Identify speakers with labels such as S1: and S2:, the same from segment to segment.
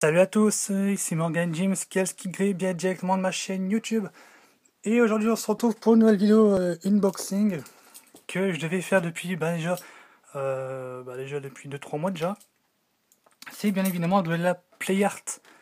S1: Salut à tous, ici Morgan James, Kielsky bien directement de ma chaîne YouTube. Et aujourd'hui on se retrouve pour une nouvelle vidéo unboxing que je devais faire depuis déjà depuis 2-3 mois déjà. C'est bien évidemment de la PlayArt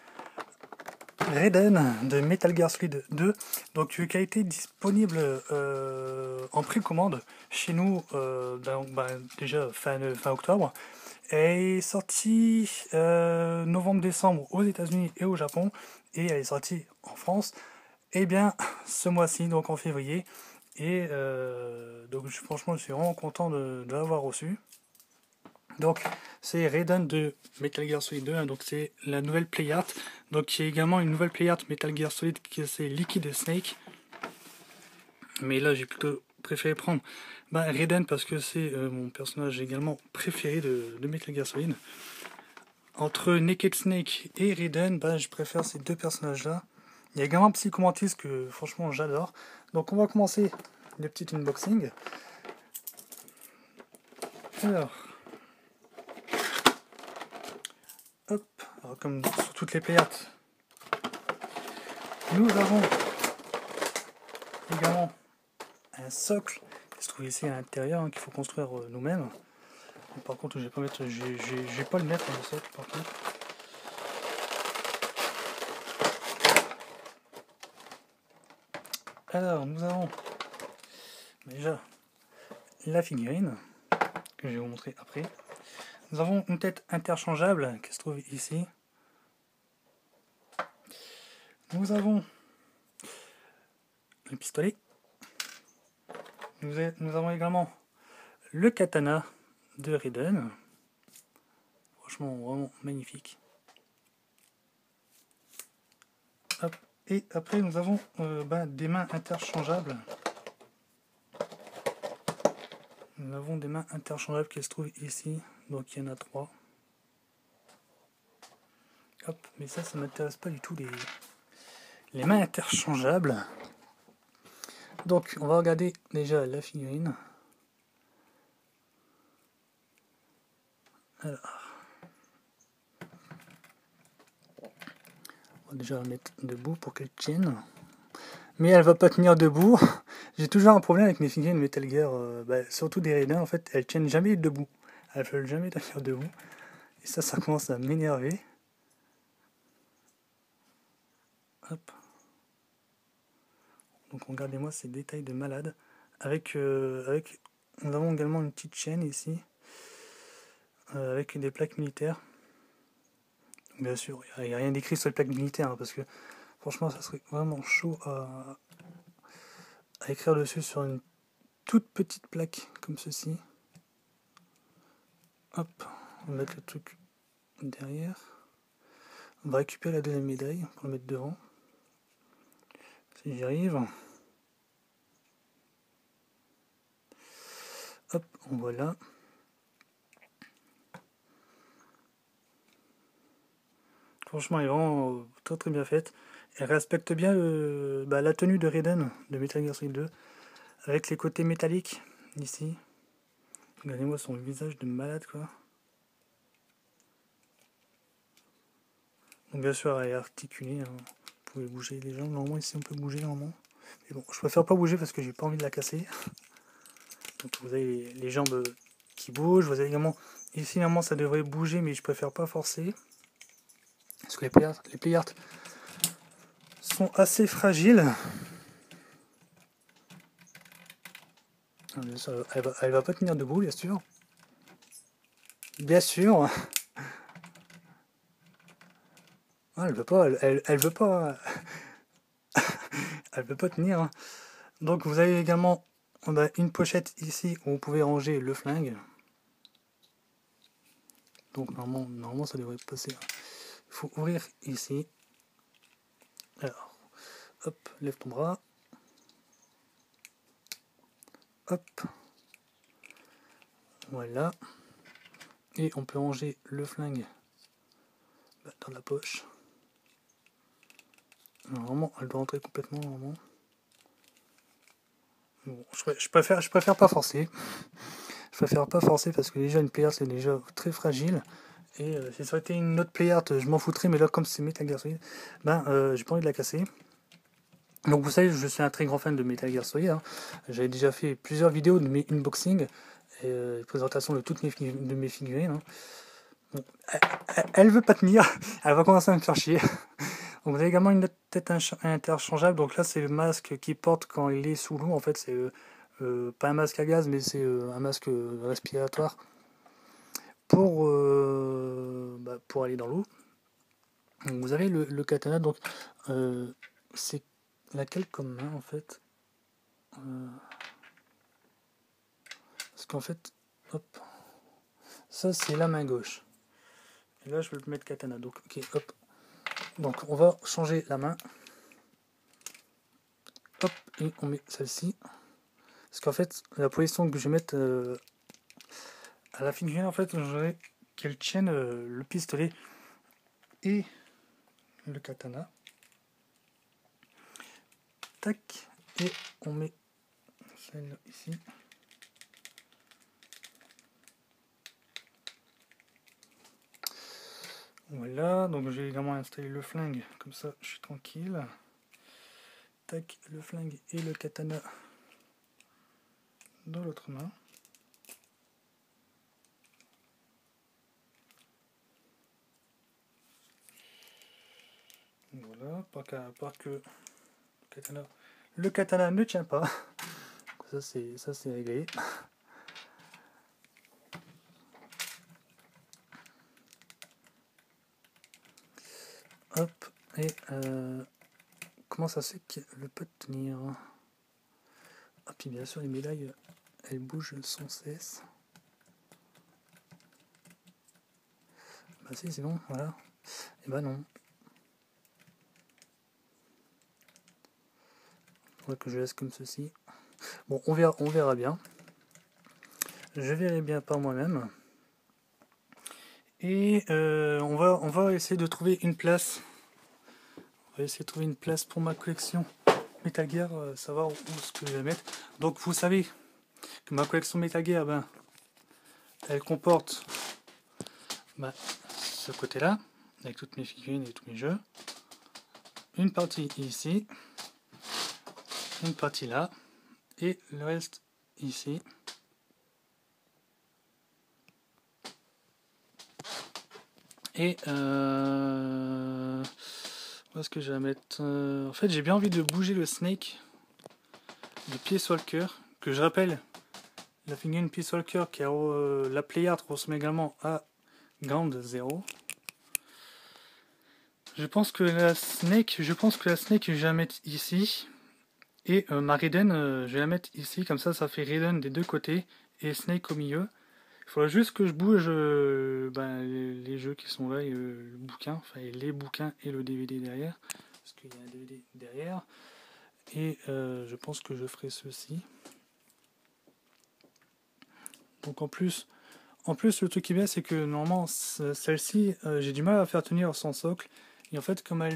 S1: Raiden de Metal Gear Solid 2, donc qui a été disponible en précommande chez nous déjà fin octobre. Elle est sortie novembre-décembre aux États-Unis et au Japon, et elle est sortie en France et bien ce mois-ci, donc en février. Et donc franchement je suis vraiment content de l'avoir reçu. Donc c'est Raiden de Metal Gear Solid 2, hein, donc c'est la nouvelle PlayArt. Donc il y a également une nouvelle PlayArt Metal Gear Solid qui c'est Liquid Snake. Mais là j'ai plutôt préféré prendre Raiden parce que c'est mon personnage également préféré de Metal Gear Solid. Entre Naked Snake et Raiden, je préfère ces deux personnages là. Il y a également Psycho Mantis que franchement j'adore. Donc on va commencer le petit unboxing. Alors comme sur toutes les PlayArt, nous avons également un socle qui se trouve ici à l'intérieur, qu'il faut construire nous-mêmes. Par contre, je vais pas le mettre dans le socle par contre. Alors, nous avons déjà la figurine que je vais vous montrer après. Nous avons une tête interchangeable qui se trouve ici. Nous avons le pistolet. Nous avons également le katana de Raiden. Franchement, vraiment magnifique. Hop. Et après, nous avons des mains interchangeables. Nous avons des mains interchangeables qui se trouvent ici. Donc, il y en a 3. Hop. Mais ça m'intéresse pas du tout, les mains interchangeables. Donc, on va regarder déjà la figurine. Alors, on va déjà la mettre debout pour qu'elle tienne. Mais elle va pas tenir debout. J'ai toujours un problème avec mes figurines Metal Gear, surtout des Raiden, en fait, elles tiennent jamais debout. Elles veulent jamais tenir debout. Et ça commence à m'énerver. Hop. Donc regardez-moi ces détails de malade. Nous avons également une petite chaîne ici, avec des plaques militaires. Bien sûr, il n'y a rien d'écrit sur les plaques militaires, hein, parce que franchement, ça serait vraiment chaud à écrire dessus sur une toute petite plaque comme ceci. Hop, on va mettre le truc derrière. On va récupérer la deuxième médaille pour le mettre devant. Si j'y arrive. Hop, on voit là. Franchement, elle est vraiment très très bien faite. Elle respecte bien la tenue de Raiden de Metal Gear Solid 2, avec les côtés métalliques ici. Regardez-moi son visage de malade quoi. Donc bien sûr elle est articulée, hein. Vous pouvez bouger les jambes, normalement ici on peut bouger normalement. Mais bon, je préfère pas bouger parce que j'ai pas envie de la casser. Donc vous avez les jambes qui bougent, vous avez également ici normalement ça devrait bouger mais je préfère pas forcer. Parce que les PlayArt sont assez fragiles. Elle va pas tenir debout, bien sûr. Bien sûr. Ah, elle veut pas, elle veut pas. Elle veut pas tenir. Hein. Donc vous avez également une pochette ici où vous pouvez ranger le flingue. Donc normalement ça devrait passer. Il faut ouvrir ici. Alors, hop, lève ton bras. Hop. Voilà. Et on peut ranger le flingue dans la poche. Normalement, elle doit rentrer complètement normalement. Bon, je préfère pas forcer. Je préfère pas forcer parce que déjà une PlayArt c'est déjà très fragile. Et si ça aurait été une autre playart, je m'en foutrais, mais là, comme c'est Metal Gear Solid, j'ai pas envie de la casser. Donc vous savez, je suis un très grand fan de Metal Gear Solid. Hein. J'avais déjà fait plusieurs vidéos de mes unboxings et présentations de toutes mes figurines. Hein. Bon, elle veut pas tenir, elle va commencer à me faire chier. Donc vous avez également une tête interchangeable. Donc là, c'est le masque qu'il porte quand il est sous l'eau. En fait, c'est pas un masque à gaz, mais c'est un masque respiratoire pour aller dans l'eau. Donc vous avez le katana. Donc c'est laquelle comme main en fait parce qu'en fait, hop, ça c'est la main gauche. Et là, je vais le mettre katana. Donc, ok, hop. Donc, on va changer la main. Hop, et on met celle-ci. Parce qu'en fait, la position que je vais mettre à la figurine, en fait, je voudrais qu'elle tienne le pistolet et le katana. Tac, et on met celle ici. Voilà, donc j'ai également installé le flingue, comme ça je suis tranquille. Tac, le flingue et le katana dans l'autre main. Voilà, part que le katana ne tient pas. Ça c'est réglé. Hop, et comment ça se fait qu'elle peut tenir? Ah, puis bien sûr, les médailles, elles bougent sans cesse. Bah si, c'est bon, voilà. Et bah non. Faudrait que je laisse comme ceci. Bon, on verra bien. Je verrai bien par moi-même. Et on va essayer de trouver une place. On va essayer de trouver une place pour ma collection Metal Gear, savoir où ce que je vais mettre. Donc vous savez que ma collection Metal Gear, elle comporte ce côté-là, avec toutes mes figurines et tous mes jeux. Une partie ici, une partie là, et le reste ici. Et où est-ce que je vais mettre en fait, j'ai bien envie de bouger le Snake de Peace Walker, que je rappelle, la figurine Peace Walker qui a la Playart ressemble également à Ground Zero. Je pense que la Snake, je vais la mettre ici. Et ma Raiden, je vais la mettre ici, comme ça fait Raiden des deux côtés et Snake au milieu. Il faudra juste que je bouge les jeux qui sont là et le bouquin, enfin les bouquins et le DVD derrière, parce qu'il y a un DVD derrière. Et je pense que je ferai ceci. Donc en plus le truc qui est bien, c'est que normalement celle-ci, j'ai du mal à faire tenir son socle. Et en fait, comme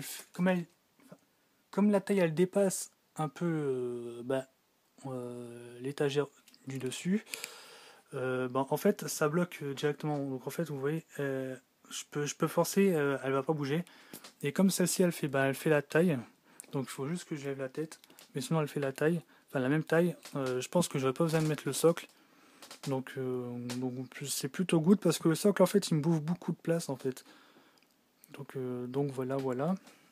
S1: la taille elle dépasse un peu l'étagère du dessus, en fait ça bloque directement. Donc en fait vous voyez, je peux forcer, elle va pas bouger. Et comme celle-ci elle fait la taille, donc il faut juste que je lève la tête, mais sinon elle fait la taille, enfin la même taille. Je pense que j'aurais pas besoin de mettre le socle. Donc c'est plutôt good parce que le socle en fait il me bouffe beaucoup de place en fait. Donc voilà.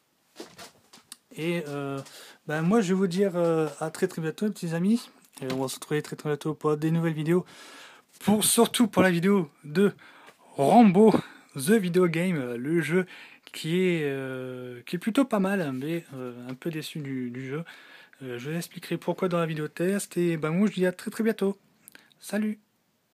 S1: Et moi je vais vous dire à très très bientôt petits amis. Et on va se retrouver très très bientôt pour des nouvelles vidéos. Surtout pour la vidéo de Rambo The Video Game, le jeu qui est plutôt pas mal, mais un peu déçu du jeu. Je vous expliquerai pourquoi dans la vidéo test. Et moi je vous dis à très très bientôt. Salut!